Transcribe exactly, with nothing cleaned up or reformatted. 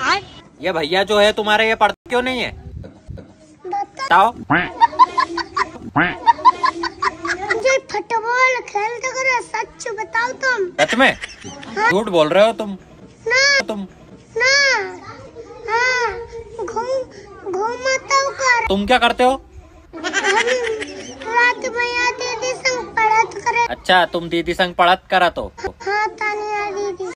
ये भैया जो है तुम्हारे, ये पढ़ते क्यों नहीं है? बताओ। मुझे फुटबॉल खेलते करो, सच बताओ तुम। सच में? हाँ? झूठ बोल रहे हो तुम। ना तुम ना हाँ, घूम घूमता हूँ कर। तुम क्या करते हो? रात में यहाँ दीदी संग पढ़त करे। अच्छा, तुम दीदी संग पढ़त करा तो। हाँ।